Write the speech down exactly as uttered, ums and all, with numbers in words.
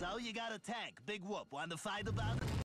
So you got a tank. Big whoop. Want to fight about it?